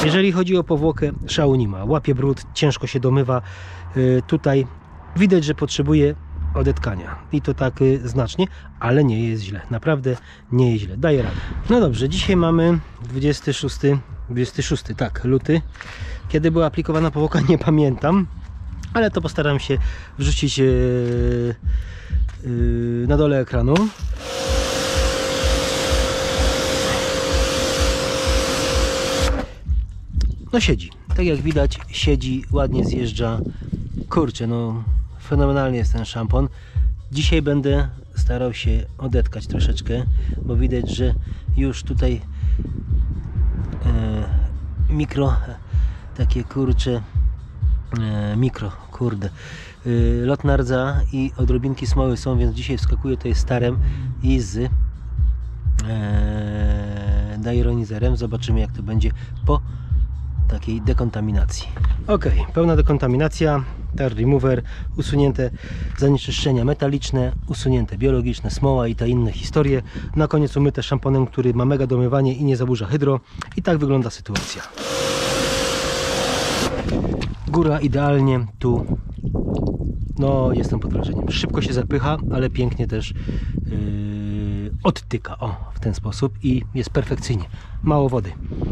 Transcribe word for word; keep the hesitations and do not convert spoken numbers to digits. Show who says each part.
Speaker 1: Jeżeli chodzi o powłokę, szału nie ma. Łapie brud, ciężko się domywa. Yy, tutaj widać, że potrzebuje odetkania i to tak yy, znacznie, ale nie jest źle. Naprawdę nie jest źle. Daje radę. No dobrze, dzisiaj mamy dwudziesty szósty, dwudziesty szósty, tak, luty. Kiedy była aplikowana powłoka, nie pamiętam, ale to postaram się wrzucić yy, yy, na dole ekranu. No siedzi, tak jak widać, siedzi, ładnie zjeżdża. Kurczę, no fenomenalnie jest ten szampon. Dzisiaj będę starał się odetkać troszeczkę, bo widać, że już tutaj e, mikro, takie kurcze, e, mikro, kurde, e, lotna rdza i odrobinki smoły są, więc dzisiaj wskakuję tutaj starem i z e, daironizerem. Zobaczymy, jak to będzie po takiej dekontaminacji. Ok, pełna dekontaminacja, tar remover, usunięte zanieczyszczenia metaliczne, usunięte biologiczne, smoła i te inne historie. Na koniec umyte szamponem, który ma mega domywanie i nie zaburza hydro. I tak wygląda sytuacja. Góra idealnie, tu no jestem pod wrażeniem. Szybko się zapycha, ale pięknie też yy, odtyka, o, w ten sposób i jest perfekcyjnie. Mało wody.